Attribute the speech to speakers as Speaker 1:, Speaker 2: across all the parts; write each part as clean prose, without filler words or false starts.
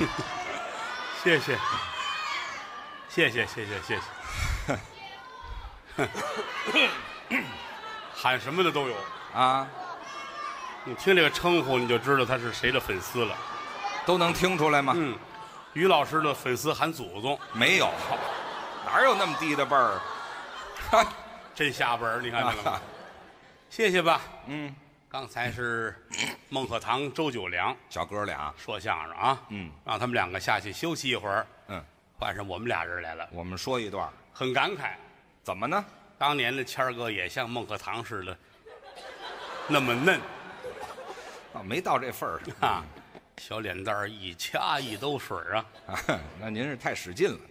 Speaker 1: 谢谢，谢谢，谢谢，谢谢。喊什么的都有
Speaker 2: 啊，
Speaker 1: 你听这个称呼，你就知道他是谁的粉丝了。
Speaker 2: 都能听出来吗？
Speaker 1: 于老师的粉丝喊祖宗，
Speaker 2: 没有，哪有那么低的辈儿？
Speaker 1: 真下本儿，你看这个。谢谢吧。刚才是孟鹤堂、周九良
Speaker 2: 小哥俩，
Speaker 1: 说相声啊。让他们两个下去休息一会儿。换上我们俩人来了。
Speaker 2: 我们说一段，
Speaker 1: 很感慨。
Speaker 2: 怎么呢？
Speaker 1: 当年的谦儿哥也像孟鹤堂似的，那么嫩
Speaker 2: 没到这份儿上
Speaker 1: 啊，小脸蛋儿一掐一兜水啊。
Speaker 2: 那您是太使劲了。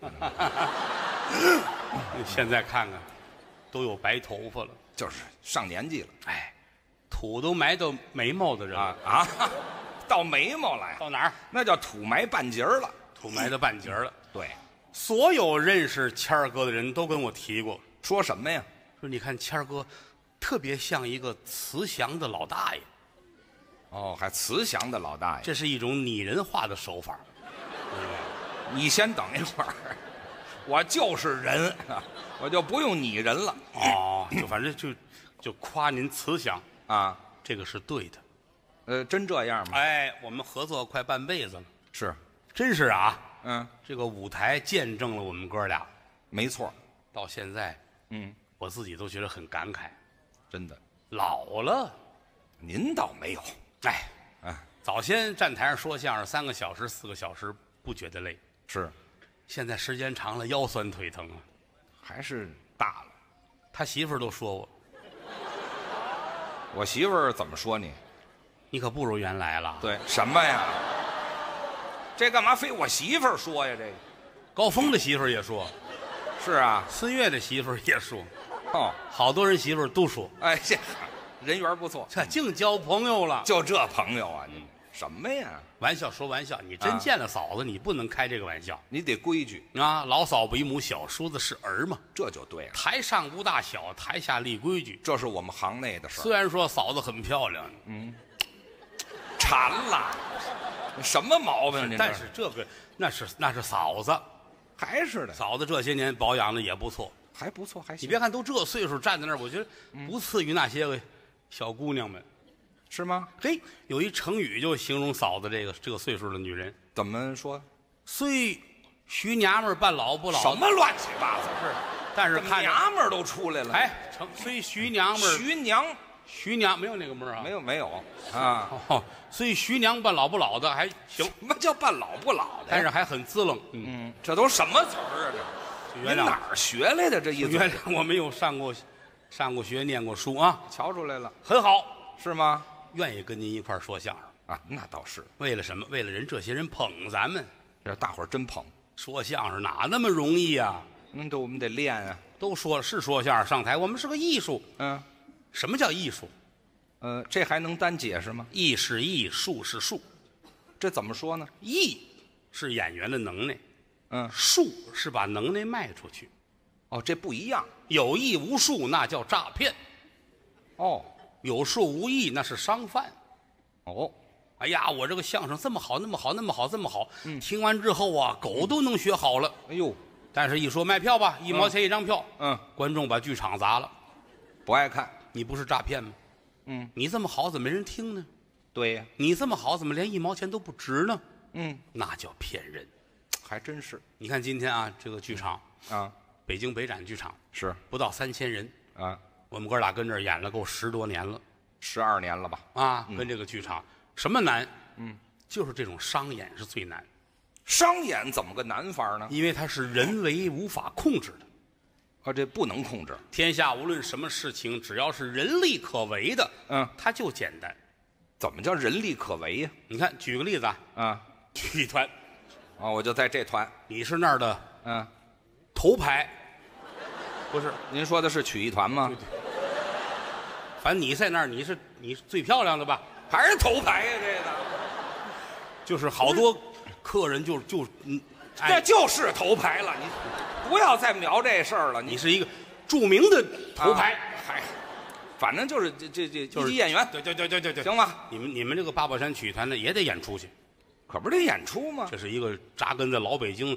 Speaker 1: 现在看看，都有白头发了，
Speaker 2: 就是上年纪了。
Speaker 1: 哎，土都埋到眉毛的人了
Speaker 2: 啊，到眉毛来，
Speaker 1: 到哪儿？
Speaker 2: 那叫土埋半截儿了，
Speaker 1: 土埋到半截儿了。
Speaker 2: 对，
Speaker 1: 所有认识谦儿哥的人都跟我提过，
Speaker 2: 说什么呀？
Speaker 1: 说你看谦儿哥，特别像一个慈祥的老大爷。
Speaker 2: 哦，还慈祥的老大爷，
Speaker 1: 这是一种拟人化的手法。
Speaker 2: 你先等一会儿，我就是人，我就不用拟人了。
Speaker 1: 哦，就反正就夸您慈祥
Speaker 2: 啊，
Speaker 1: 这个是对的。
Speaker 2: 真这样吗？
Speaker 1: 哎，我们合作快半辈子了，
Speaker 2: 是，
Speaker 1: 真是啊。
Speaker 2: 这
Speaker 1: 个舞台见证了我们哥俩，
Speaker 2: 没错。
Speaker 1: 到现在，我自己都觉得很感慨，
Speaker 2: 真的
Speaker 1: 老了。
Speaker 2: 您倒没有。
Speaker 1: 早先站台上说相声3个小时、4个小时不觉得累，
Speaker 2: 是，
Speaker 1: 现在时间长了腰酸腿疼啊，
Speaker 2: 还是大了。
Speaker 1: 他媳妇儿都说
Speaker 2: 我媳妇儿怎么说你？
Speaker 1: 你可不如原来了。
Speaker 2: 对，什么呀？这干嘛非我媳妇儿说呀？这个
Speaker 1: 高峰的媳妇儿也说，
Speaker 2: 是啊，
Speaker 1: 孙越的媳妇儿也说，
Speaker 2: 哦，
Speaker 1: 好多人媳妇儿都说，
Speaker 2: 哎，这人缘不错，
Speaker 1: 这净交朋友了。
Speaker 2: 就这朋友啊，你什么呀？
Speaker 1: 玩笑说玩笑，你真见了嫂子，你不能开这个玩笑。
Speaker 2: 你得规矩
Speaker 1: 啊！老嫂为母，小叔子是儿嘛，
Speaker 2: 这就对了。
Speaker 1: 台上无大小，台下立规矩，
Speaker 2: 这是我们行内的事儿。
Speaker 1: 虽然说嫂子很漂亮，
Speaker 2: 馋了，什么毛病？
Speaker 1: 但是这个那是嫂子，
Speaker 2: 还是的。
Speaker 1: 嫂子这些年保养的也不错，
Speaker 2: 还不错，还行。
Speaker 1: 你别看都这岁数站在那儿，我觉得不次于那些个小姑娘们，
Speaker 2: 是吗？
Speaker 1: 嘿，有一成语就形容嫂子这个岁数的女人，
Speaker 2: 怎么说？
Speaker 1: 虽徐娘们扮老不老，
Speaker 2: 什么乱七八糟？
Speaker 1: 是，但是看
Speaker 2: 娘们儿都出来了。
Speaker 1: 哎，虽徐娘们徐娘没有那个门啊，
Speaker 2: 没有啊。
Speaker 1: 哦，虽徐娘扮老不老的还行。
Speaker 2: 什么叫扮老不老的？
Speaker 1: 但是还很滋楞。
Speaker 2: 这都什么词儿啊？这
Speaker 1: 原谅
Speaker 2: 哪儿学来的这一？
Speaker 1: 原谅我没有上过学，念过书啊。
Speaker 2: 瞧出来了，
Speaker 1: 很好，
Speaker 2: 是吗？
Speaker 1: 愿意跟您一块儿说相声
Speaker 2: 啊，那倒是。
Speaker 1: 为了什么？为了这些人捧咱们，
Speaker 2: 这大伙儿真捧。
Speaker 1: 说相声哪那么容易呀？
Speaker 2: 我们得练啊。
Speaker 1: 都说了是说相声上台，我们是个艺术。什么叫艺术？
Speaker 2: 这还能单解释吗？
Speaker 1: 艺是艺，术是术。
Speaker 2: 这怎么说呢？
Speaker 1: 艺是演员的能耐，术是把能耐卖出去。
Speaker 2: 哦，这不一样。
Speaker 1: 有艺无术那叫诈骗。
Speaker 2: 哦，
Speaker 1: 有术无艺那是商贩。
Speaker 2: 哦，
Speaker 1: 哎呀，我这个相声这么好，那么好，那么好，这么好，听完之后啊，狗都能学好了。
Speaker 2: 哎呦，
Speaker 1: 但是一说卖票吧，1毛钱一张票，观众把剧场砸了，
Speaker 2: 不爱看。
Speaker 1: 你不是诈骗吗？你这么好怎么没人听呢？
Speaker 2: 对呀，
Speaker 1: 你这么好怎么连1毛钱都不值呢？那叫骗人，
Speaker 2: 还真是。
Speaker 1: 你看今天啊，这个剧场
Speaker 2: 啊，
Speaker 1: 北京北展剧场
Speaker 2: 是
Speaker 1: 不到3000人
Speaker 2: 啊，
Speaker 1: 我们哥俩跟这儿演了够10多年了
Speaker 2: ，12年了吧？
Speaker 1: 啊，跟这个剧场什么难？就是这种商演是最难。
Speaker 2: 商演怎么个难法呢？
Speaker 1: 因为它是人为无法控制的。
Speaker 2: 这不能控制。
Speaker 1: 天下无论什么事情，只要是人力可为的，它就简单。
Speaker 2: 怎么叫人力可为呀？
Speaker 1: 你看，举个例子
Speaker 2: 啊，
Speaker 1: 曲艺团，
Speaker 2: 我就在这团，
Speaker 1: 你是那儿的，头牌，
Speaker 2: 不是？您说的是曲艺团吗？
Speaker 1: 反正你在那儿，你是最漂亮的吧？
Speaker 2: 还是头牌呀？这个
Speaker 1: 就是好多客人就
Speaker 2: 这就是头牌了。你不要再描这事儿了。
Speaker 1: 你是一个著名的头牌，
Speaker 2: 反正就是这一级演员。
Speaker 1: 对，
Speaker 2: 行吧？
Speaker 1: 你们这个八宝山曲艺团的也得演出去，
Speaker 2: 可不是得演出吗？
Speaker 1: 这是一个扎根在老北京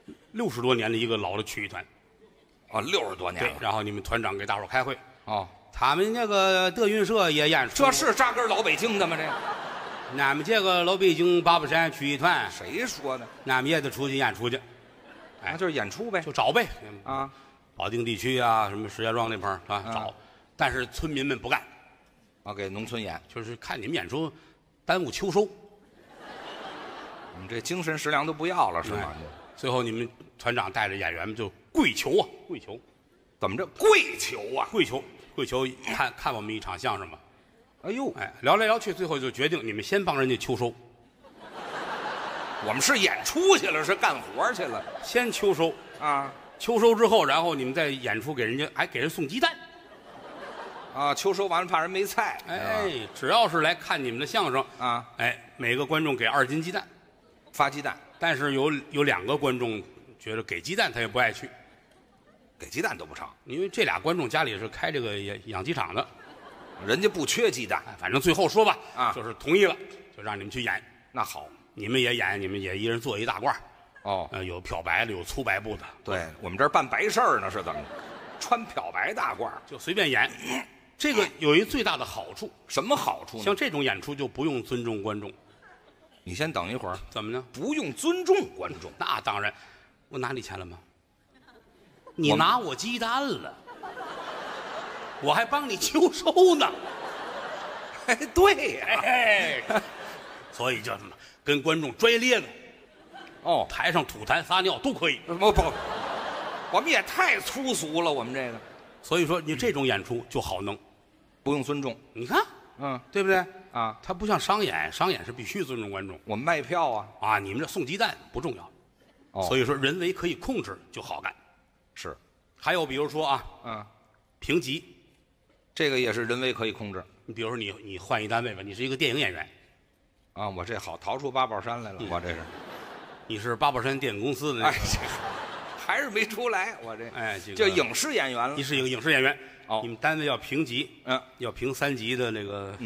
Speaker 1: 60多年的一个老的曲艺团。
Speaker 2: 哦，60多年了。
Speaker 1: 然后你们团长给大伙儿开会。
Speaker 2: 哦，
Speaker 1: 他们那个德云社也演出。
Speaker 2: 这是扎根老北京的吗？这
Speaker 1: 俺们这个老北京八宝山曲艺团，
Speaker 2: 谁说的？
Speaker 1: 俺们也得出去演出去。
Speaker 2: 那就是演出呗。
Speaker 1: 就找呗。
Speaker 2: 啊，
Speaker 1: 保定地区啊，什么石家庄那边啊找，但是村民们不干。
Speaker 2: 给农村演，
Speaker 1: 就是看你们演出耽误秋收。
Speaker 2: 你们这精神食粮都不要了是吗？
Speaker 1: 最后你们团长带着演员们就跪求啊，跪求。
Speaker 2: 怎么着？跪求啊？
Speaker 1: 跪求，跪求，看我们一场相声吧。
Speaker 2: 哎呦，
Speaker 1: 聊来聊去，最后就决定你们先帮人家秋收。
Speaker 2: 我们是演出去了，是干活去了。
Speaker 1: 先秋收
Speaker 2: 啊，
Speaker 1: 秋收之后，然后你们再演出给人家，还给人送鸡蛋。
Speaker 2: 秋收完了怕人没菜。
Speaker 1: 只要是来看你们的相声
Speaker 2: 啊，
Speaker 1: 每个观众给2斤鸡蛋，
Speaker 2: 发鸡蛋。
Speaker 1: 但是有2个观众觉得给鸡蛋他也不爱去，
Speaker 2: 给鸡蛋都不成，
Speaker 1: 因为这俩观众家里是开这个养鸡场的，
Speaker 2: 人家不缺鸡蛋。
Speaker 1: 反正最后说吧，就是同意了，就让你们去演。
Speaker 2: 那好，
Speaker 1: 你们也演，你们也一人做一大褂。有漂白的，有粗白布的。
Speaker 2: 对，我们这儿办白事儿呢，是怎么穿漂白大褂
Speaker 1: 就随便演。这个有一最大的好处。
Speaker 2: 什么好处呢？
Speaker 1: 像这种演出就不用尊重观众。
Speaker 2: 你先等一会儿。
Speaker 1: 怎么呢？
Speaker 2: 不用尊重观众？
Speaker 1: 那当然。我拿你钱了吗？你拿我鸡蛋了，我还帮你秋收呢。
Speaker 2: 对呀。
Speaker 1: 所以叫什么？跟观众拽咧子。台上吐痰撒尿都可以。
Speaker 2: 不，我们也太粗俗了，我们这个。
Speaker 1: 所以说你这种演出就好弄，
Speaker 2: 不用尊重。
Speaker 1: 你看，对不对
Speaker 2: 啊？
Speaker 1: 它不像商演，商演是必须尊重观众。
Speaker 2: 我们卖票啊，
Speaker 1: 你们这送鸡蛋不重要。所以说人为可以控制就好干。
Speaker 2: 是。
Speaker 1: 还有比如说评级，
Speaker 2: 这个也是人为可以控制。
Speaker 1: 你比如说你换一单位吧，你是一个电影演员。
Speaker 2: 我这好逃出八宝山来了，我这是。
Speaker 1: 你是八宝山电影公司的那个。
Speaker 2: 还是没出来，我这
Speaker 1: 这
Speaker 2: 就影视演员了。
Speaker 1: 你是一个影视演员。你们单位要评级，要评3级的那个。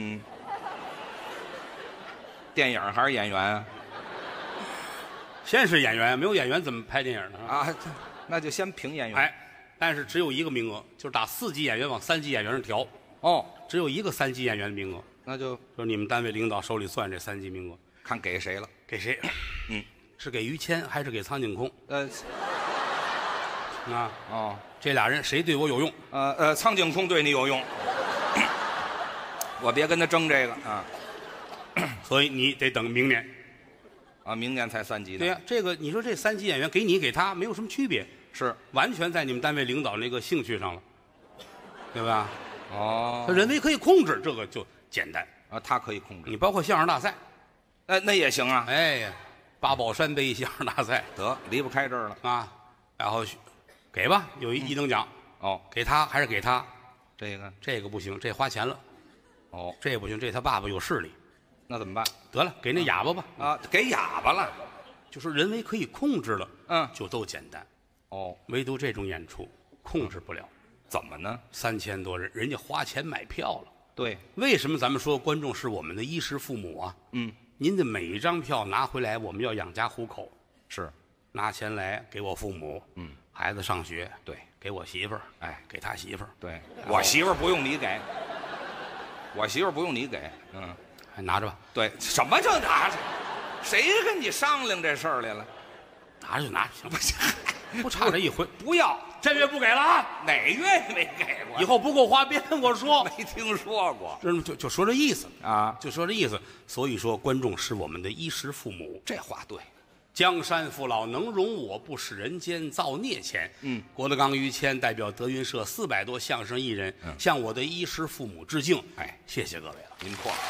Speaker 2: 电影还是演员啊？
Speaker 1: 先是演员，没有演员怎么拍电影呢？
Speaker 2: 那就先评演员。
Speaker 1: 但是只有一个名额，就是打4级演员往3级演员上调。只有一个3级演员的名额。
Speaker 2: 那就是
Speaker 1: 你们单位领导手里算这3级名额，
Speaker 2: 看给谁了？
Speaker 1: 给谁？是给于谦还是给苍井空？这俩人谁对我有用？
Speaker 2: 苍井空对你有用，我别跟他争这个啊。
Speaker 1: 所以你得等明年。
Speaker 2: 明年才3级呢。
Speaker 1: 对呀，这个你说这3级演员给你给他没有什么区别，
Speaker 2: 是
Speaker 1: 完全在你们单位领导那个兴趣上了，对吧？
Speaker 2: 他
Speaker 1: 人为可以控制，这个就简单
Speaker 2: 他可以控制。
Speaker 1: 你包括相声大赛，
Speaker 2: 那也行啊。
Speaker 1: 八宝山杯相声大赛
Speaker 2: 得离不开这儿了
Speaker 1: 然后给吧，有一等奖给他还是给他？这个不行，这花钱了。这不行，这他爸爸有势力。
Speaker 2: 那怎么办？
Speaker 1: 得了，给那哑巴吧。
Speaker 2: 给哑巴了，
Speaker 1: 就是人为可以控制了，就都简单。唯独这种演出控制不了。
Speaker 2: 怎么呢
Speaker 1: ？3000多人，人家花钱买票了。
Speaker 2: 对，
Speaker 1: 为什么咱们说观众是我们的衣食父母啊？您的每一张票拿回来，我们要养家糊口。
Speaker 2: 是，
Speaker 1: 拿钱来给我父母，孩子上学，
Speaker 2: 对，
Speaker 1: 给我媳妇儿，给他媳妇儿，
Speaker 2: 对，我媳妇儿不用你给，我媳妇儿不用你给，
Speaker 1: 还拿着吧。
Speaker 2: 对，什么叫拿着？谁跟你商量这事儿来了？
Speaker 1: 拿着就拿着，行，不差这一回。
Speaker 2: 不要，
Speaker 1: 这月不给了啊！
Speaker 2: 哪月没给过？
Speaker 1: 以后不够花别跟我说。
Speaker 2: 没听说过。
Speaker 1: 就说这意思
Speaker 2: 就
Speaker 1: 说这意思。所以说，观众是我们的衣食父母。
Speaker 2: 这话对。
Speaker 1: 江山父老能容我，不使人间造孽钱。郭德纲、于谦代表德云社400多相声艺人，向我的衣食父母致敬。谢谢各位了，
Speaker 2: 您错了。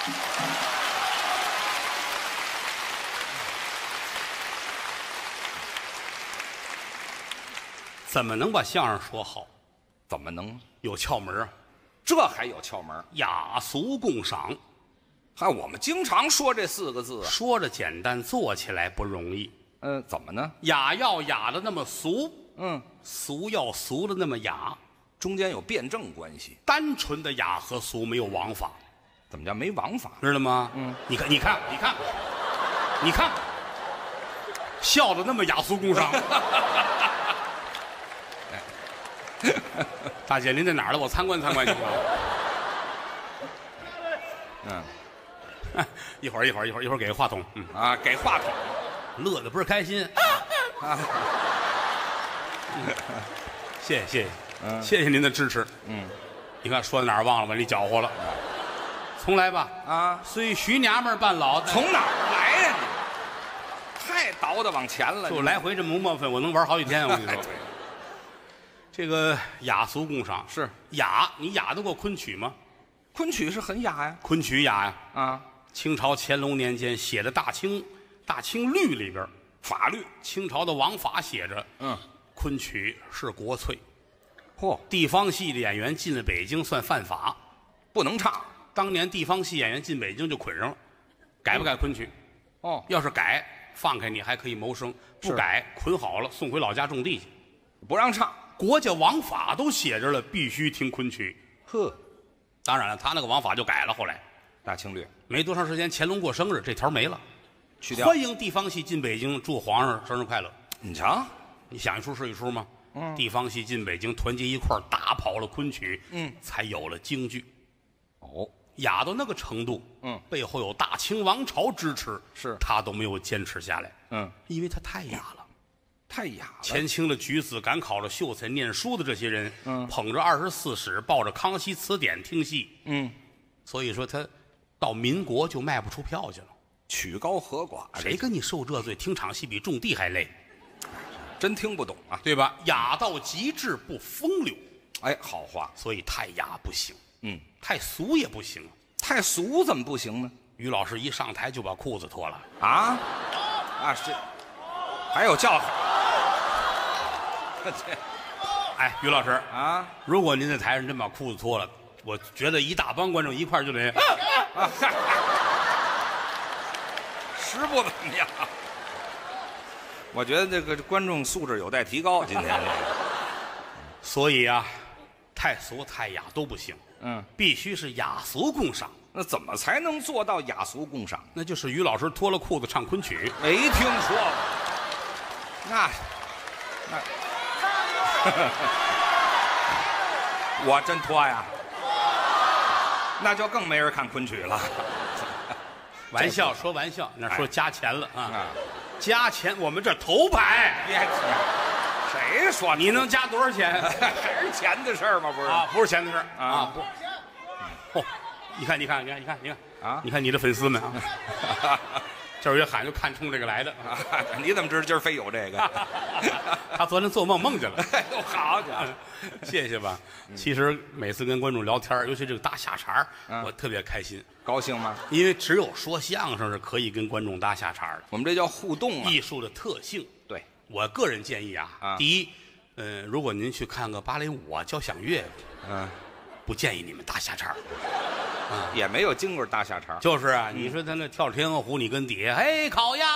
Speaker 1: 怎么能把相声说好？
Speaker 2: 怎么能
Speaker 1: 有窍门啊？
Speaker 2: 这还有窍门？
Speaker 1: 雅俗共赏。
Speaker 2: 我们经常说这4个字，
Speaker 1: 说着简单，做起来不容易。
Speaker 2: 怎么呢？
Speaker 1: 雅要雅的那么俗，
Speaker 2: 俗
Speaker 1: 要俗的那么雅，
Speaker 2: 中间有辩证关系。
Speaker 1: 单纯的雅和俗没有王法。
Speaker 2: 怎么叫没王法？
Speaker 1: 知道吗？你看， 笑的那么雅俗共赏。大姐，您在哪儿了？我参观参观去。一会儿给个话筒。
Speaker 2: 给话筒，
Speaker 1: 乐的倍儿开心。谢谢谢谢您的支持。你看说到哪儿忘了，把你搅和了。重来吧。虽徐娘们扮老，
Speaker 2: 从哪儿来呀？你太倒的往前了，
Speaker 1: 就来回这么磨分，我能玩好几天。我跟你说，这个雅俗共赏
Speaker 2: 是
Speaker 1: 雅，你雅得过昆曲吗？
Speaker 2: 昆曲是很雅呀。
Speaker 1: 昆曲雅呀。清朝乾隆年间写的《大清律》里边，
Speaker 2: 法律，
Speaker 1: 清朝的王法写着，昆曲是国粹。
Speaker 2: 嚯，
Speaker 1: 地方戏的演员进了北京算犯法，
Speaker 2: 不能唱。
Speaker 1: 当年地方戏演员进北京就捆上了，改不改昆曲？要是改，放开你还可以谋生；不改，捆好了送回老家种地去，
Speaker 2: 不让唱。
Speaker 1: 国家王法都写着了，必须听昆曲。当然了，他那个王法就改了。后来
Speaker 2: 大清律
Speaker 1: 没多长时间，乾隆过生日，这条没了，
Speaker 2: 去掉。
Speaker 1: 欢迎地方戏进北京，祝皇上生日快乐。
Speaker 2: 你瞧，
Speaker 1: 你想一出是一出吗？地方戏进北京，团结一块儿打跑了昆曲，才有了京剧。雅到那个程度，背后有大清王朝支持，
Speaker 2: 是
Speaker 1: 他都没有坚持下来，因为他太雅了，
Speaker 2: 太雅了。
Speaker 1: 前清的举子、赶考的秀才、念书的这些人，捧着24史，抱着《康熙词典》听戏，所以说他到民国就卖不出票去了，
Speaker 2: 曲高和寡，
Speaker 1: 谁跟你受这罪？听场戏比种地还累，
Speaker 2: 真听不懂啊，
Speaker 1: 对吧？雅到极致不风流，
Speaker 2: 好话。
Speaker 1: 所以太雅不行，太俗也不行。
Speaker 2: 太俗怎么不行呢？
Speaker 1: 于老师一上台就把裤子脱了
Speaker 2: 是，还有叫喊。
Speaker 1: 于老师如果您在台上真把裤子脱了，我觉得一大帮观众一块儿就得
Speaker 2: 实不怎么样。我觉得这个观众素质有待提高。今天这个，
Speaker 1: 所以太俗太雅都不行，必须是雅俗共赏。
Speaker 2: 那怎么才能做到雅俗共赏？
Speaker 1: 那就是于老师脱了裤子唱昆曲。
Speaker 2: 没听说过。那我真脱呀，那就更没人看昆曲了。
Speaker 1: 玩笑说玩笑，那说加钱了加钱，我们这头牌。
Speaker 2: 别提，谁说
Speaker 1: 你能加多少钱？
Speaker 2: 还是钱的事儿吗？不是
Speaker 1: 不是钱的事儿不。你看你看你的粉丝们这儿一喊就看冲这个来的。
Speaker 2: 你怎么知道今儿非有这个？
Speaker 1: 他昨天做梦见了。
Speaker 2: 好家伙，
Speaker 1: 谢谢吧。其实每次跟观众聊天，尤其这个搭下茬我特别开心。
Speaker 2: 高兴吗？
Speaker 1: 因为只有说相声是可以跟观众搭下茬的。
Speaker 2: 我们这叫互动
Speaker 1: 艺术的特性。
Speaker 2: 对，
Speaker 1: 我个人建议第一，如果您去看个芭蕾舞交响乐，不建议你们搭下茬
Speaker 2: 也没有经过搭下茬。
Speaker 1: 就是你说他那跳天鹅湖，你跟底下烤鸭，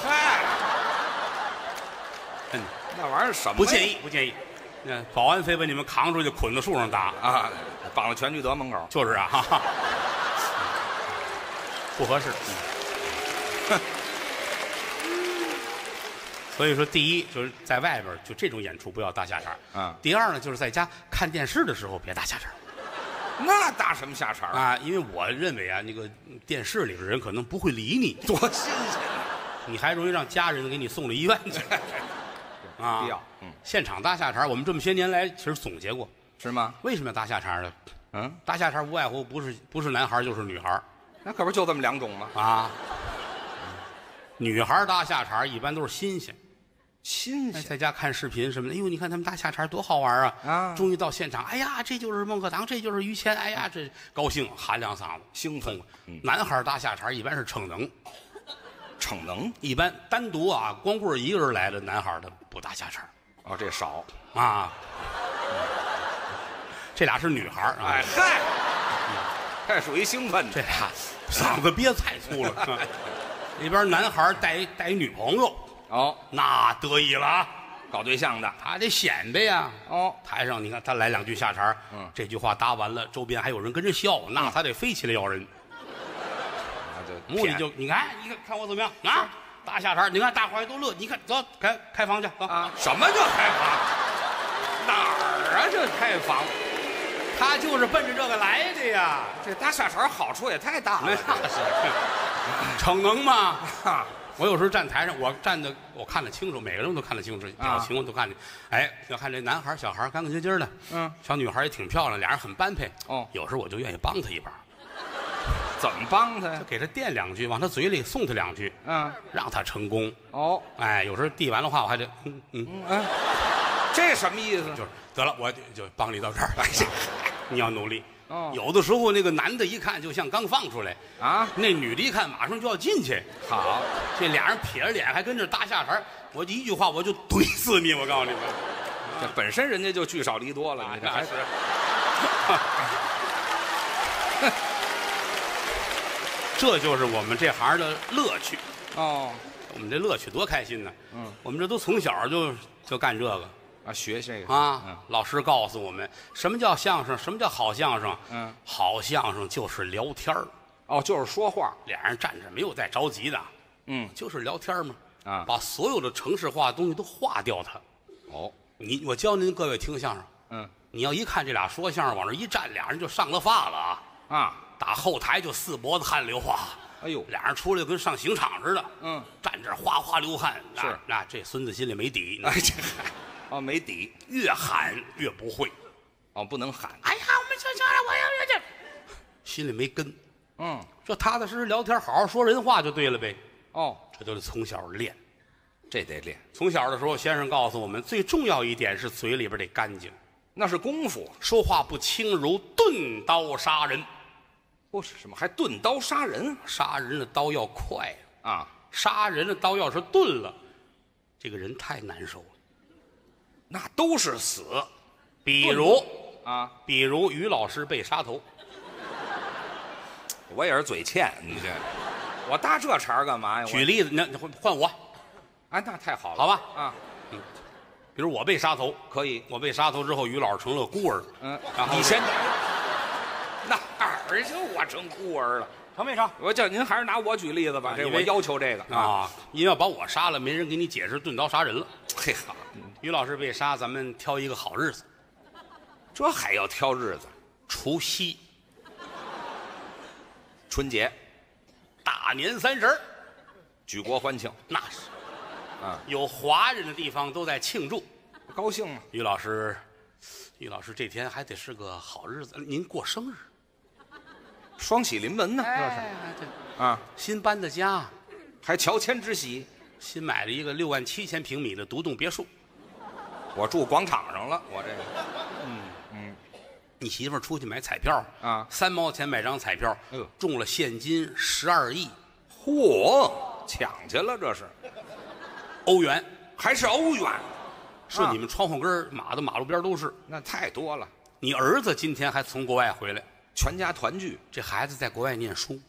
Speaker 2: 那玩意儿什么？
Speaker 1: 不建议。保安非把你们扛出去捆在树上打
Speaker 2: 绑到全聚德门口。
Speaker 1: 就是不合适。所以说，第一就是在外边就这种演出不要搭下茬第二呢，就是在家看电视的时候别搭下茬
Speaker 2: 那搭什么下茬
Speaker 1: 因为我认为那个电视里的人可能不会理你，
Speaker 2: 多新鲜
Speaker 1: 你还容易让家人给你送到医院去。
Speaker 2: 必要。
Speaker 1: 现场搭下茬我们这么些年来其实总结过，
Speaker 2: 是吗？
Speaker 1: 为什么要搭下茬呢？搭下茬无外乎不是男孩就是女孩。
Speaker 2: 那可不就这么两种吗？
Speaker 1: 女孩搭下茬一般都是新鲜，
Speaker 2: 新鲜，
Speaker 1: 在家看视频什么的，哎呦，你看他们搭下茬多好玩终于到现场，哎呀，这就是孟鹤堂，这就是于谦，哎呀，这高兴，喊两嗓子，
Speaker 2: 兴奋。
Speaker 1: 男孩搭下茬一般是逞能，一般单独光棍一个人来的男孩他不搭下茬
Speaker 2: 这少
Speaker 1: 这俩是女孩
Speaker 2: 这属于兴奋的，
Speaker 1: 这俩嗓子憋太粗了。那边男孩带一女朋友那得意了
Speaker 2: 搞对象的
Speaker 1: 他得显摆呀台上你看他来两句下茬这句话搭完了，周边还有人跟着笑，那他得飞起来要人。目的就你看我怎么样大下茬，你看大伙儿都乐，你看走开房去走
Speaker 2: 啊！什么叫开房？哪儿啊？这开房？
Speaker 1: 他就是奔着这个来的呀。
Speaker 2: 这大下茬好处也太大了，
Speaker 1: 那是逞能嘛。我有时候站台上，我站的我看得清楚，每个人都看得清楚，表情我都看见。哎，要看这男孩小孩干干净净的，小女孩也挺漂亮，俩人很般配。哦，有时候我就愿意帮他一把。
Speaker 2: 怎么帮他呀？
Speaker 1: 就给他垫两句，往他嘴里送他两句，让他成功。
Speaker 2: 哦，
Speaker 1: 哎，有时候递完了话，我还得
Speaker 2: 这什么意思？
Speaker 1: 就是得了，我就帮你到这儿。你要努力。哦，有的时候那个男的一看就像刚放出来啊，那女的一看马上就要进去。
Speaker 2: 好，
Speaker 1: 这俩人撇着脸还跟这搭下茬，我一句话我就怼死你！我告诉你们，
Speaker 2: 这本身人家就聚少离多了，你这还是。
Speaker 1: 这就是我们这行的乐趣
Speaker 2: 哦，
Speaker 1: 我们这乐趣多开心呢！我们这都从小就干这个
Speaker 2: 啊，学这个
Speaker 1: 啊。老师告诉我们什么叫相声，什么叫好相声。好相声就是聊天儿。
Speaker 2: 哦，就是说话，
Speaker 1: 俩人站着没有在着急的。就是聊天嘛。
Speaker 2: 啊，
Speaker 1: 把所有的城市化的东西都化掉它。
Speaker 2: 哦，
Speaker 1: 我教您各位听相声。你要一看这俩说相声往这一站，俩人就上了发了啊。啊。打后台就四脖子汗流啊！哎呦，俩人出来跟上刑场似的。站这哗哗流汗。是，那这孙子心里没底。
Speaker 2: 哎，这哦没底，
Speaker 1: 越喊越不会。
Speaker 2: 哦，不能喊。
Speaker 1: 哎呀，我们下来，我要这，心里没根。就踏踏实实聊天，好好说人话就对了呗。哦，这都得从小练，
Speaker 2: 这得练。
Speaker 1: 从小的时候，先生告诉我们，最重要一点是嘴里边得干净，
Speaker 2: 那是功夫。
Speaker 1: 说话不轻如钝刀杀人。
Speaker 2: 不是什么还钝刀杀人？
Speaker 1: 杀人的刀要快
Speaker 2: 啊！
Speaker 1: 杀人的刀要是钝了，这个人太难受了。
Speaker 2: 那都是死。
Speaker 1: 比如于老师被杀头，
Speaker 2: 我也是嘴欠，你这我搭这茬干嘛呀？
Speaker 1: 举例子，那换我。
Speaker 2: 哎，那太好了，
Speaker 1: 好吧？啊，比如我被杀头，
Speaker 2: 可以。
Speaker 1: 我被杀头之后，于老师成了孤儿。
Speaker 2: 然后你先。哪儿就我成孤儿了？
Speaker 1: 成没成？
Speaker 2: 我叫您还是拿我举例子吧。这我要求这个
Speaker 1: 啊，您要把我杀了，没人给你解释钝刀杀人了。
Speaker 2: 嘿好，
Speaker 1: 于老师被杀，咱们挑一个好日子。
Speaker 2: 这还要挑日子？
Speaker 1: 除夕、
Speaker 2: 春节、
Speaker 1: 大年30，
Speaker 2: 举国欢庆。
Speaker 1: 那是，有华人的地方都在庆祝，
Speaker 2: 高兴吗？
Speaker 1: 于老师这天还得是个好日子，您过生日。
Speaker 2: 双喜临门呢，这是啊，
Speaker 1: 新搬的家，
Speaker 2: 还乔迁之喜，
Speaker 1: 新买了一个67000平米的独栋别墅。
Speaker 2: 我住广场上了，我这个，
Speaker 1: 你媳妇儿出去买彩票
Speaker 2: 啊
Speaker 1: ，3毛钱买张彩票，中了现金12亿，
Speaker 2: 嚯，抢去了，这是
Speaker 1: 欧元，
Speaker 2: 还是欧元？
Speaker 1: 是你们窗户根马路边都是，
Speaker 2: 那太多了。
Speaker 1: 你儿子今天还从国外回来。
Speaker 2: 全家团聚，
Speaker 1: 这孩子在国外念书，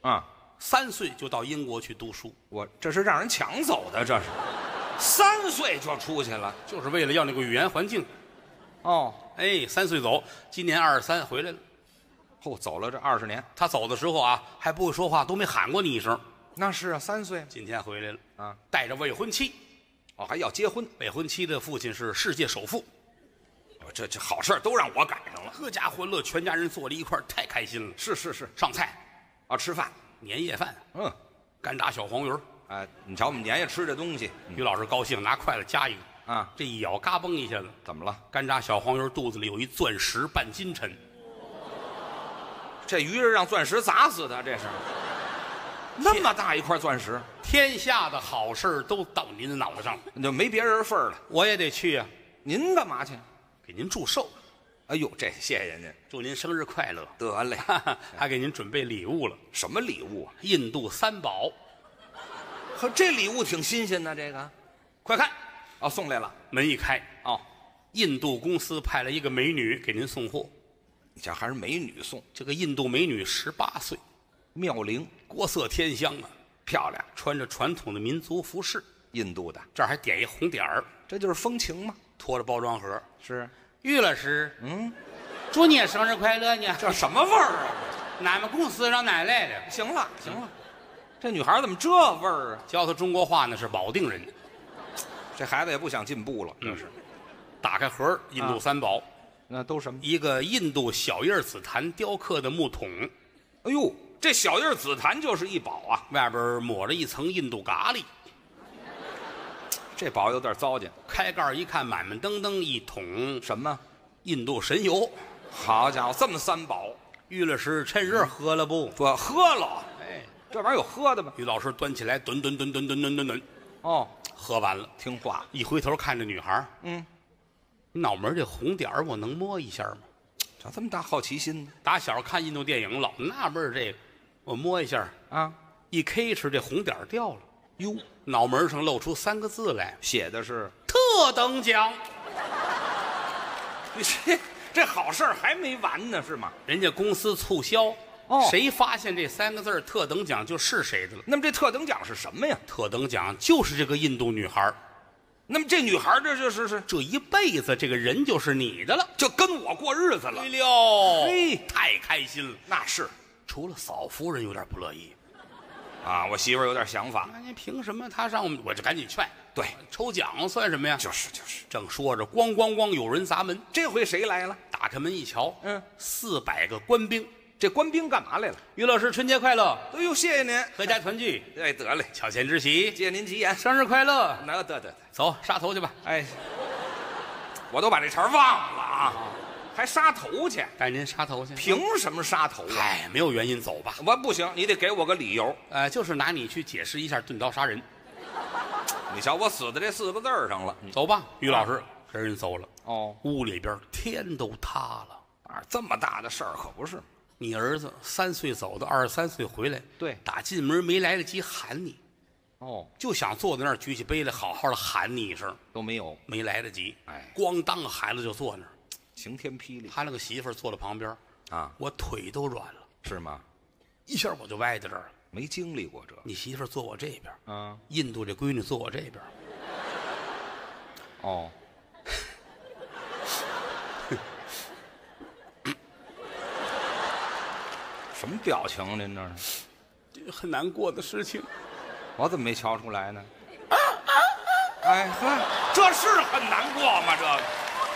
Speaker 1: 3岁就到英国去读书。
Speaker 2: 我这是让人抢走的，这是3岁就出去了，
Speaker 1: 就是为了要那个语言环境。
Speaker 2: 哦，
Speaker 1: 哎，3岁走，今年23回来了。
Speaker 2: 走了这20年。
Speaker 1: 他走的时候啊，还不会说话，都没喊过你一声。
Speaker 2: 那是啊，3岁，
Speaker 1: 今天回来了带着未婚妻。
Speaker 2: 哦，还要结婚。
Speaker 1: 未婚妻的父亲是世界首富。
Speaker 2: 这好事都让我赶上了，
Speaker 1: 阖家欢乐，全家人坐在一块儿，太开心了。
Speaker 2: 是，
Speaker 1: 上菜
Speaker 2: 啊，吃饭，
Speaker 1: 年夜饭，干炸小黄鱼儿。
Speaker 2: 你瞧我们年夜吃这东西，
Speaker 1: 于老师高兴，拿筷子夹一个
Speaker 2: 啊，
Speaker 1: 这一咬，嘎嘣一下子，
Speaker 2: 怎么了？
Speaker 1: 干炸小黄鱼肚子里有一钻石半金沉。
Speaker 2: 这鱼是让钻石砸死的，这是那么大一块钻石。
Speaker 1: 天下的好事都到您的脑袋上，
Speaker 2: 就没别人份儿了。
Speaker 1: 我也得去呀。
Speaker 2: 您干嘛去？
Speaker 1: 给您祝寿。
Speaker 2: 哎呦，这谢谢您，
Speaker 1: 祝您生日快乐。
Speaker 2: 得嘞，
Speaker 1: 还给您准备礼物了。
Speaker 2: 什么礼物啊？
Speaker 1: 印度3宝。
Speaker 2: 呵，这礼物挺新鲜的，这个，
Speaker 1: 快看，
Speaker 2: 送来了。
Speaker 1: 门一开，印度公司派了一个美女给您送货。
Speaker 2: 你瞧，还是美女送。
Speaker 1: 这个印度美女18岁，
Speaker 2: 妙龄，
Speaker 1: 国色天香啊，
Speaker 2: 漂亮，
Speaker 1: 穿着传统的民族服饰，
Speaker 2: 印度的，
Speaker 1: 这儿还点一红点儿，
Speaker 2: 这就是风情吗？
Speaker 1: 拖着包装盒，
Speaker 2: 是。
Speaker 1: 于老师，祝你生日快乐呢！
Speaker 2: 这什么味儿啊？
Speaker 1: 俺们公司让俺来的。
Speaker 2: 行了， 这女孩怎么这味儿啊？
Speaker 1: 教她中国话那是保定人。
Speaker 2: 这孩子也不想进步了，这是。
Speaker 1: 打开盒，印度三宝，
Speaker 2: 那都什么？
Speaker 1: 一个印度小叶紫檀雕刻的木桶，
Speaker 2: 哎呦，这小叶紫檀就是一宝啊，
Speaker 1: 外边抹着一层印度咖喱。
Speaker 2: 这宝有点糟践。
Speaker 1: 开盖一看，满满登登一桶
Speaker 2: 什么？
Speaker 1: 印度神油。
Speaker 2: 好家伙，这么三宝，
Speaker 1: 于老师趁热喝了不？
Speaker 2: 我喝了。
Speaker 1: 哎，
Speaker 2: 这玩意儿有喝的吗？
Speaker 1: 于老师端起来，吨吨吨吨吨吨吨吨，
Speaker 2: 哦，
Speaker 1: 喝完了。
Speaker 2: 听话。
Speaker 1: 一回头看着女孩，
Speaker 2: 嗯，
Speaker 1: 脑门这红点儿我能摸一下吗？
Speaker 2: 咋这么大好奇心呢？
Speaker 1: 打小看印度电影老纳闷儿这个，我摸一下，
Speaker 2: 啊，
Speaker 1: 一 K 哧这红点儿掉了，
Speaker 2: 哟，
Speaker 1: 脑门上露出3个字来：
Speaker 2: 写的是
Speaker 1: 特等奖。
Speaker 2: 你这好事儿还没完呢，是吗？
Speaker 1: 人家公司促销，
Speaker 2: 哦
Speaker 1: 谁发现这3个字儿特等奖就是谁的了。
Speaker 2: 那么这特等奖是什么呀？
Speaker 1: 特等奖就是这个印度女孩儿，
Speaker 2: 那么这女孩儿这
Speaker 1: 这一辈子这个人就是你的了。
Speaker 2: 就跟我过日子了。
Speaker 1: 对了，
Speaker 2: 嘿
Speaker 1: 太开心了。
Speaker 2: 那是
Speaker 1: 除了嫂夫人有点不乐意，
Speaker 2: 啊，我媳妇儿有点想法。
Speaker 1: 那你凭什么她上我就赶紧劝，
Speaker 2: 对，
Speaker 1: 抽奖算什么呀？
Speaker 2: 就是，
Speaker 1: 正说着，咣咣咣，有人砸门。
Speaker 2: 这回谁来了？
Speaker 1: 打开门一瞧，400个官兵。
Speaker 2: 这官兵干嘛来了？
Speaker 1: 于老师春节快乐，
Speaker 2: 哎呦，谢谢您，
Speaker 1: 阖家团聚，
Speaker 2: 哎，得嘞，
Speaker 1: 乔迁之喜，
Speaker 2: 借您吉言。
Speaker 1: 生日快乐。
Speaker 2: 那得，
Speaker 1: 走，杀头去吧。
Speaker 2: 哎，我都把这茬忘了啊，还杀头去？
Speaker 1: 带您杀头去。
Speaker 2: 凭什么杀头啊？
Speaker 1: 哎，没有原因，走吧。
Speaker 2: 我不行，你得给我个理由。
Speaker 1: 就是拿你去解释一下钝刀杀人。
Speaker 2: 你瞧，我死在这4个字儿上了。
Speaker 1: 走吧，于老师跟人走了。
Speaker 2: 哦，
Speaker 1: 屋里边天都塌了。
Speaker 2: 啊，这么大的事儿可不是。
Speaker 1: 你儿子3岁走的，23岁回来，
Speaker 2: 对
Speaker 1: 打进门没来得及喊你，
Speaker 2: 哦，
Speaker 1: 就想坐在那儿举起杯来好好的喊你一声，
Speaker 2: 都没有，
Speaker 1: 没来得及。
Speaker 2: 哎，
Speaker 1: 咣当，孩子就坐那儿，
Speaker 2: 晴天霹雳
Speaker 1: 他那个媳妇儿坐在旁边，
Speaker 2: 啊，
Speaker 1: 我腿都软了，
Speaker 2: 是吗？
Speaker 1: 一下我就歪在这儿了。
Speaker 2: 没经历过这。
Speaker 1: 你媳妇儿坐我这边，
Speaker 2: 啊，
Speaker 1: 印度这闺女坐我这边。
Speaker 2: 哦，什么表情？您这是？
Speaker 1: 这个很难过的事情。
Speaker 2: 我怎么没瞧出来呢？哎呵，这是很难过吗？这个，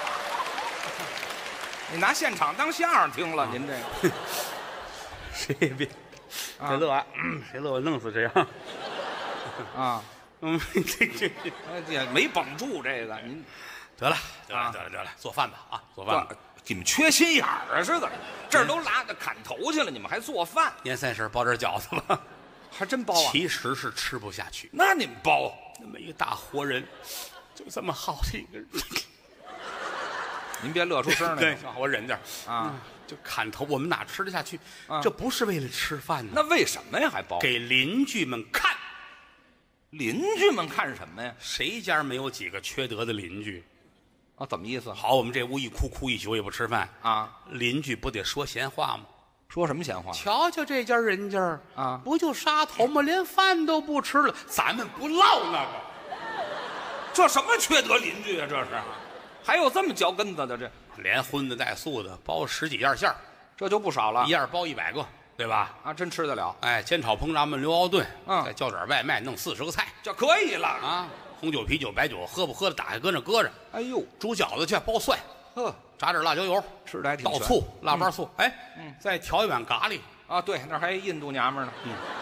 Speaker 2: 你拿现场当相声听了？您这个，
Speaker 1: 谁也别乐啊！谁乐我弄死谁啊！
Speaker 2: 啊，
Speaker 1: 这
Speaker 2: 也没绷住这个，您
Speaker 1: 得了，得了，做饭吧啊，做饭吧。
Speaker 2: 你们缺心眼儿啊？是怎么？这儿都拉着砍头去了，你们还做饭？
Speaker 1: 年30包点饺子吧。
Speaker 2: 还真包啊！
Speaker 1: 其实是吃不下去。
Speaker 2: 那你们包？
Speaker 1: 那么一个大活人，就这么好的一个人，
Speaker 2: 您别乐出声来。
Speaker 1: 对，我忍点
Speaker 2: 啊。
Speaker 1: 就砍头，我们哪吃得下去？
Speaker 2: 啊，
Speaker 1: 这不是为了吃饭呢。
Speaker 2: 那为什么呀？还包？
Speaker 1: 给邻居们看。
Speaker 2: 邻居们看什么呀？
Speaker 1: 谁家没有几个缺德的邻居？
Speaker 2: 啊，怎么意思？
Speaker 1: 好，我们这屋一哭一宿也不吃饭
Speaker 2: 啊，
Speaker 1: 邻居不得说闲话吗？
Speaker 2: 说什么闲话？
Speaker 1: 瞧瞧这家人家
Speaker 2: 啊，
Speaker 1: 不就杀头吗？连饭都不吃了，咱们不唠那个。
Speaker 2: 这什么缺德邻居啊？这是，还有这么嚼根子的这？
Speaker 1: 连荤的带素的，包10几样馅儿，
Speaker 2: 这就不少了。
Speaker 1: 一样包100个，对吧？
Speaker 2: 啊，真吃得了。
Speaker 1: 哎，煎炒烹炸焖溜熬炖，
Speaker 2: 嗯，
Speaker 1: 再叫点外卖，弄40个菜，
Speaker 2: 这可以了
Speaker 1: 啊！红酒、啤酒、白酒，喝不喝的打开搁那搁着。
Speaker 2: 哎呦，
Speaker 1: 煮饺子去，包蒜，
Speaker 2: 呵，
Speaker 1: 炸点辣椒油，
Speaker 2: 吃的还挺
Speaker 1: 倒醋、腊八醋，哎，再调一碗咖喱。
Speaker 2: 啊，对，那还印度娘们呢，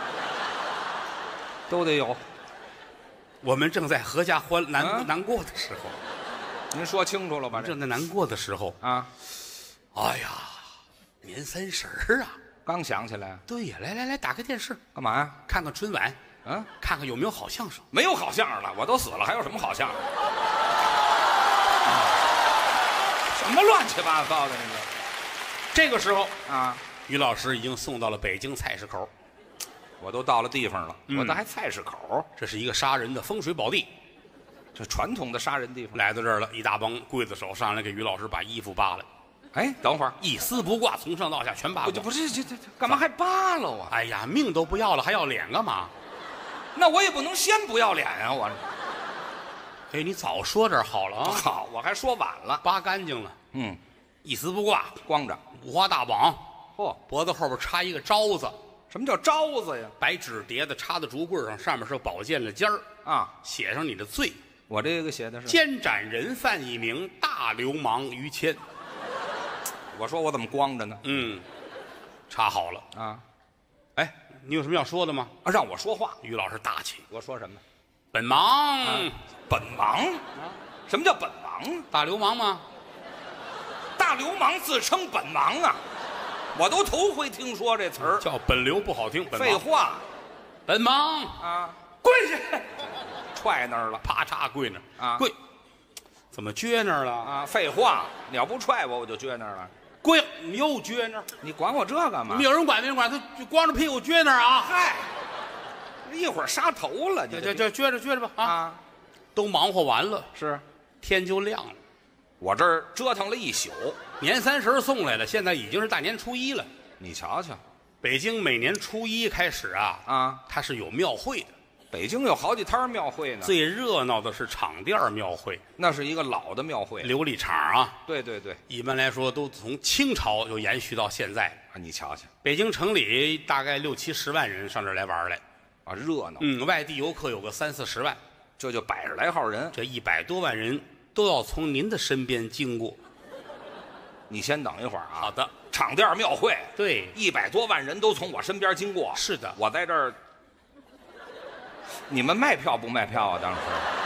Speaker 2: 都得有。
Speaker 1: 我们正在阖家难过的时候，
Speaker 2: 您说清楚了吧？
Speaker 1: 正在难过的时候
Speaker 2: 啊，
Speaker 1: 哎呀，年30啊，
Speaker 2: 刚想起来。
Speaker 1: 对呀，来，打开电视
Speaker 2: 干嘛呀？
Speaker 1: 看看春晚，
Speaker 2: 啊，
Speaker 1: 看看有没有好相声。
Speaker 2: 没有好相声了，我都死了，还有什么好相声？什么乱七八糟的
Speaker 1: 这个时候
Speaker 2: 啊，
Speaker 1: 于老师已经送到了北京菜市口，
Speaker 2: 我都到了地方了，我这还菜市口，
Speaker 1: 这是一个杀人的风水宝地，
Speaker 2: 这传统的杀人地方。
Speaker 1: 来到这儿了，一大帮刽子手上来给于老师把衣服扒了，
Speaker 2: 哎，等会儿，
Speaker 1: 一丝不挂，从上到下全扒光。
Speaker 2: 不是这干嘛还扒了啊？
Speaker 1: 哎呀，命都不要了，还要脸干嘛？
Speaker 2: 那我也不能先不要脸啊！我
Speaker 1: 哎，你早说点好了啊！
Speaker 2: 好，我还说晚了。
Speaker 1: 扒干净了，一丝不挂，
Speaker 2: 光着，
Speaker 1: 五花大绑，
Speaker 2: 嚯，
Speaker 1: 脖子后边插一个招子，
Speaker 2: 什么叫招子呀？
Speaker 1: 白纸叠的，插在竹棍上，上面是宝剑的尖儿
Speaker 2: 啊，
Speaker 1: 写上你的罪。
Speaker 2: 我这个写的是
Speaker 1: 监斩人犯一名，大流氓于谦。
Speaker 2: 我说我怎么光着呢？
Speaker 1: 插好了
Speaker 2: 啊，
Speaker 1: 哎，你有什么要说的吗？
Speaker 2: 啊，让我说话。
Speaker 1: 于老师大气，
Speaker 2: 我说什么？
Speaker 1: 本忙，
Speaker 2: 本忙啊？什么叫本忙？
Speaker 1: 大流氓吗？
Speaker 2: 大流氓自称本忙啊？我都头回听说这词儿。
Speaker 1: 叫本流不好听，本忙
Speaker 2: 废话
Speaker 1: 本忙
Speaker 2: 啊！
Speaker 1: 跪下，
Speaker 2: 踹那儿了，
Speaker 1: 啪嚓跪那儿
Speaker 2: 啊！
Speaker 1: 跪，怎么撅那儿了
Speaker 2: 啊？废话，你要不踹我，我就撅那儿了。
Speaker 1: 跪，你又撅那儿，
Speaker 2: 你管我这干嘛？
Speaker 1: 没有人管，没人管，他就光着屁股撅那儿啊！
Speaker 2: 嗨，一会儿杀头了，你
Speaker 1: 这撅着吧
Speaker 2: 啊！
Speaker 1: 都忙活完了，
Speaker 2: 是
Speaker 1: 天就亮了。
Speaker 2: 我这儿折腾了一宿，
Speaker 1: 年30送来的，现在已经是大年初1了。
Speaker 2: 你瞧瞧，
Speaker 1: 北京每年初1开始啊，它是有庙会的。
Speaker 2: 北京有好几摊庙会呢，
Speaker 1: 最热闹的是场店庙会，
Speaker 2: 那是一个老的庙会，
Speaker 1: 琉璃厂啊。
Speaker 2: 对对对，
Speaker 1: 一般来说都从清朝就延续到现在
Speaker 2: 啊。你瞧瞧，
Speaker 1: 北京城里大概60、70万人上这儿来玩来，
Speaker 2: 啊，热闹。
Speaker 1: 外地游客有个30、40万，
Speaker 2: 这就100来号人，
Speaker 1: 这100多万人都要从您的身边经过。
Speaker 2: 你先等一会儿啊。
Speaker 1: 好的，
Speaker 2: 场店庙会，
Speaker 1: 对
Speaker 2: ，100多万人都从我身边经过。
Speaker 1: 是的，
Speaker 2: 我在这儿。你们卖票不卖票啊？当时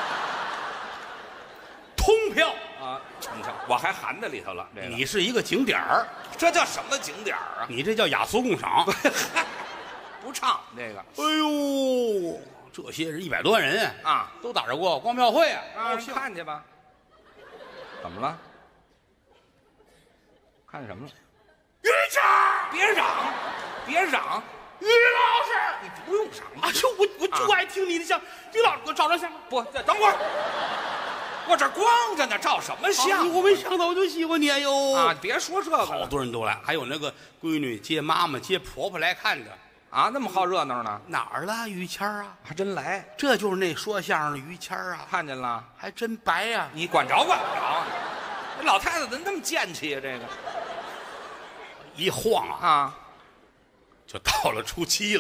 Speaker 1: 通票
Speaker 2: 啊！你瞧，我还含在里头了。这个
Speaker 1: 你是一个景点儿，
Speaker 2: 这叫什么景点儿啊？
Speaker 1: 你这叫雅俗共赏。
Speaker 2: 不唱这个。
Speaker 1: 哎呦，这些人100多万人
Speaker 2: 啊，
Speaker 1: 都打着过逛庙会
Speaker 2: 啊，看去吧。怎么了？看见什么了？
Speaker 1: 于谦，
Speaker 2: 别嚷，别嚷。
Speaker 1: 于老师，
Speaker 2: 你不用嚷
Speaker 1: 啊！我就爱听你的相。于老师，给我照张相。
Speaker 2: 不，等会儿，我这光着呢，照什么相？
Speaker 1: 我没想到，我就喜欢你。哎呦
Speaker 2: 啊！别说这个，
Speaker 1: 好多人都来，还有那个闺女接妈妈接婆婆来看的
Speaker 2: 啊，那么好热闹呢？
Speaker 1: 哪儿了？于谦啊，
Speaker 2: 还真来，
Speaker 1: 这就是那说相声的于谦啊，
Speaker 2: 看见了，
Speaker 1: 还真白呀！
Speaker 2: 你管着管不着？这老太太怎么那么贱气呀？这个
Speaker 1: 一晃
Speaker 2: 啊，
Speaker 1: 就到了初7了。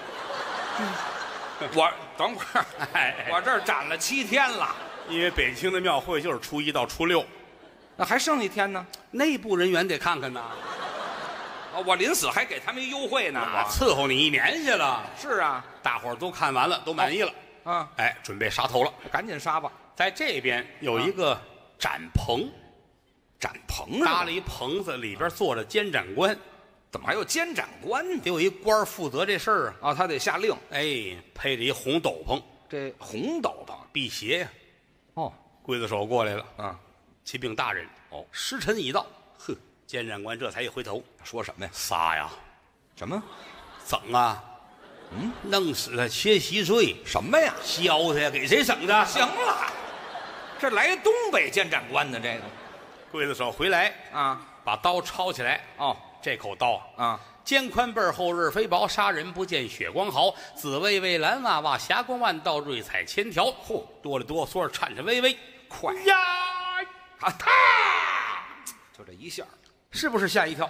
Speaker 2: 我等会儿，我这儿攒了7天了，
Speaker 1: 因为北京的庙会就是初1到初6，
Speaker 2: 那还剩1天呢。
Speaker 1: 内部人员得看看呐。
Speaker 2: 我临死还给他们一优惠呢，我
Speaker 1: 伺候你1年去了。
Speaker 2: 是啊，
Speaker 1: 大伙儿都看完了，都满意了
Speaker 2: 啊！
Speaker 1: 哎，准备杀头了，
Speaker 2: 赶紧杀吧。
Speaker 1: 在这边有一个展棚，
Speaker 2: 展棚
Speaker 1: 搭了一棚子，里边坐着监斩官。
Speaker 2: 怎么还有监斩官呢？
Speaker 1: 得有一官负责这事儿啊！
Speaker 2: 啊，他得下令。
Speaker 1: 哎，配着一红斗篷，
Speaker 2: 这红斗篷
Speaker 1: 辟邪呀。
Speaker 2: 哦，
Speaker 1: 刽子手过来了
Speaker 2: 啊！
Speaker 1: 启禀大人，
Speaker 2: 哦，
Speaker 1: 时辰已到。
Speaker 2: 呵，
Speaker 1: 监斩官这才一回头，
Speaker 2: 说什么呀？
Speaker 1: 杀呀！
Speaker 2: 什么？
Speaker 1: 整啊！弄死他，切稀碎。
Speaker 2: 什么呀？
Speaker 1: 削他呀！给谁整的？
Speaker 2: 行了，这来东北监斩官的这个
Speaker 1: 刽子手回来
Speaker 2: 啊，
Speaker 1: 把刀抄起来。
Speaker 2: 哦，
Speaker 1: 这口刀
Speaker 2: 啊，
Speaker 1: 肩宽背厚刃飞薄，杀人不见血光毫。紫薇薇蓝娃娃，霞光万道，瑞彩千条。嚯，哆里哆嗦，颤颤巍巍，
Speaker 2: 快
Speaker 1: 呀！
Speaker 2: 啊，他就这一下，
Speaker 1: 是不是吓一跳？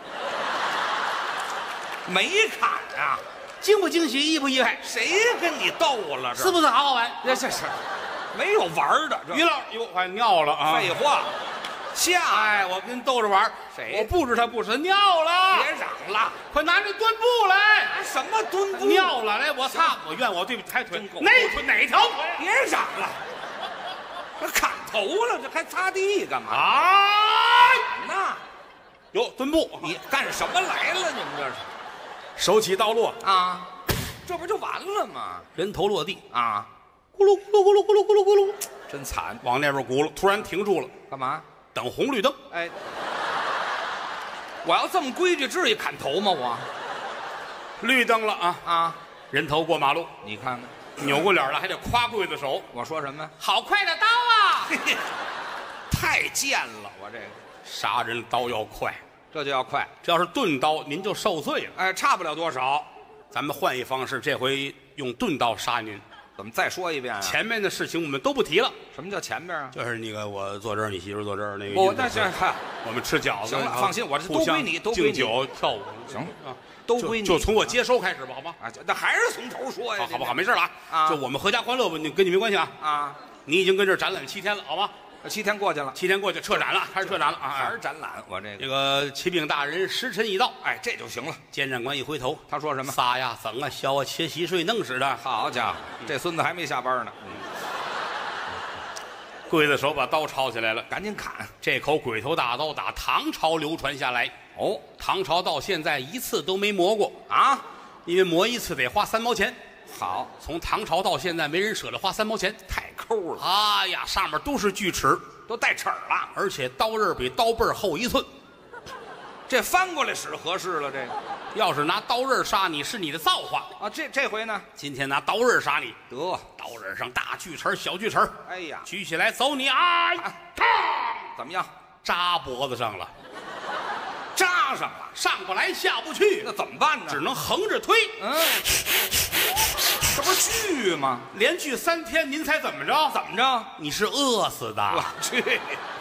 Speaker 2: 没砍啊！
Speaker 1: 惊不惊喜，意不意外？
Speaker 2: 谁跟你斗了？这
Speaker 1: 是不是好好玩？
Speaker 2: 这没有玩的。
Speaker 1: 于老，哟，还尿了啊！
Speaker 2: 废话，下
Speaker 1: 哎，我跟逗着玩。
Speaker 2: 谁？
Speaker 1: 我布置他布置，他尿了。
Speaker 2: 别嚷了，
Speaker 1: 快拿那墩布来！
Speaker 2: 什么墩布？
Speaker 1: 尿了，来，我擦，我怨我对不起，抬腿，哪腿哪条腿？
Speaker 2: 别嚷了，这砍头了，这还擦地干嘛？
Speaker 1: 啊！
Speaker 2: 那
Speaker 1: 有墩布，
Speaker 2: 你干什么来了？你们这是
Speaker 1: 手起刀落
Speaker 2: 啊？这不就完了吗？
Speaker 1: 人头落地
Speaker 2: 啊！
Speaker 1: 咕噜咕噜咕噜咕噜咕噜咕噜，
Speaker 2: 真惨！
Speaker 1: 往那边轱辘，突然停住了，
Speaker 2: 干嘛？
Speaker 1: 等红绿灯。
Speaker 2: 哎，我要这么规矩，至于砍头吗？我
Speaker 1: 绿灯了啊
Speaker 2: 啊！
Speaker 1: 人头过马路，
Speaker 2: 你看看，
Speaker 1: 扭过脸了，还得夸刽子手。
Speaker 2: 我说什么？
Speaker 1: 好快的刀啊！
Speaker 2: 嘿嘿，太贱了，我这个
Speaker 1: 杀人刀要快，
Speaker 2: 这就要快。
Speaker 1: 这要是钝刀，您就受罪了。
Speaker 2: 哎，差不了多少。
Speaker 1: 咱们换一方式，这回用钝刀杀您。
Speaker 2: 怎么再说一遍啊？
Speaker 1: 前面的事情我们都不提了。
Speaker 2: 什么叫前边啊？
Speaker 1: 就是那个我坐这儿，你媳妇坐这儿，那个
Speaker 2: 不，那这
Speaker 1: 我们吃饺子。
Speaker 2: 行了，放心，我这都归你，都归你。
Speaker 1: 敬酒跳舞，
Speaker 2: 行
Speaker 1: 啊，
Speaker 2: 都归你。
Speaker 1: 就从我接收开始吧，好吗？
Speaker 2: 啊，那还是从头说呀。
Speaker 1: 好不好？没事了
Speaker 2: 啊。
Speaker 1: 就我们合家欢乐吧，跟你没关系啊。
Speaker 2: 啊，
Speaker 1: 你已经跟这儿展览7天了，好吗
Speaker 2: ？7天过去了，
Speaker 1: 7天过去，撤展了，还是撤展了啊？
Speaker 2: 还是展览？我
Speaker 1: 这个启禀大人，时辰已到。
Speaker 2: 哎，这就行了。
Speaker 1: 监斩官一回头，
Speaker 2: 他说什么？
Speaker 1: 撒呀，整啊，削啊，切稀碎，弄死的。
Speaker 2: 好家伙，这孙子还没下班呢。
Speaker 1: 刽子手把刀抄起来了，
Speaker 2: 赶紧砍。
Speaker 1: 这口鬼头大刀打唐朝流传下来。
Speaker 2: 哦，
Speaker 1: 唐朝到现在一次都没磨过
Speaker 2: 啊，
Speaker 1: 因为磨一次得花3毛钱。
Speaker 2: 好，
Speaker 1: 从唐朝到现在没人舍得花3毛钱，
Speaker 2: 太抠了。
Speaker 1: 哎呀，上面都是锯齿，
Speaker 2: 都带齿了，
Speaker 1: 而且刀刃比刀背厚1寸。
Speaker 2: 这翻过来使合适了。这个
Speaker 1: 要是拿刀刃杀你，是你的造化
Speaker 2: 啊。这回呢？
Speaker 1: 今天拿刀刃杀你，
Speaker 2: 得
Speaker 1: 刀刃上大锯齿、小锯齿。
Speaker 2: 哎呀，
Speaker 1: 举起来走你啊！
Speaker 2: 怎么样？
Speaker 1: 扎脖子上了，
Speaker 2: 扎上了，
Speaker 1: 上不来下不去，
Speaker 2: 那怎么办呢？
Speaker 1: 只能横着推。
Speaker 2: 这不是锯吗？
Speaker 1: 连锯3天，您猜怎么着？
Speaker 2: 怎么着？
Speaker 1: 你是饿死的。
Speaker 2: 我去，